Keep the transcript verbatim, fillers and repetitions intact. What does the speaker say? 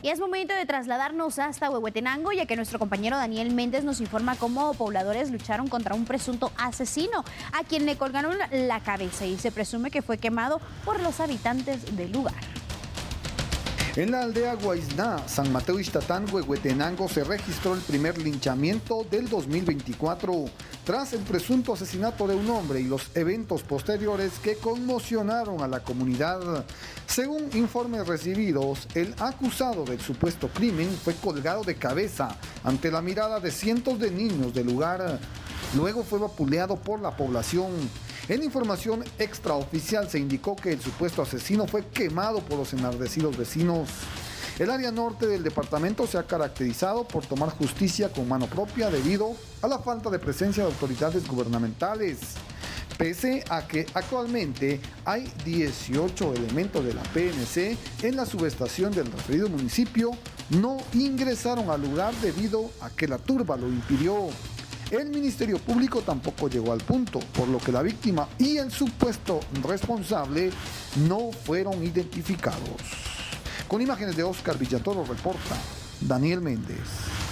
Y es momento de trasladarnos hasta Huehuetenango, ya que nuestro compañero Daniel Méndez nos informa cómo pobladores lucharon contra un presunto asesino, a quien le colgaron la cabeza y se presume que fue quemado por los habitantes del lugar. En la aldea Guaizná, San Mateo Ixtatán, Huehuetenango, se registró el primer linchamiento del dos mil veinticuatro, tras el presunto asesinato de un hombre y los eventos posteriores que conmocionaron a la comunidad. Según informes recibidos, el acusado del supuesto crimen fue colgado de cabeza ante la mirada de cientos de niños del lugar. Luego fue vapuleado por la población. En información extraoficial se indicó que el supuesto asesino fue quemado por los enardecidos vecinos. El área norte del departamento se ha caracterizado por tomar justicia con mano propia debido a la falta de presencia de autoridades gubernamentales. Pese a que actualmente hay dieciocho elementos de la P N C en la subestación del referido municipio, no ingresaron al lugar debido a que la turba lo impidió. El Ministerio Público tampoco llegó al punto, por lo que la víctima y el supuesto responsable no fueron identificados. Con imágenes de Oscar Villatoro reporta Daniel Méndez.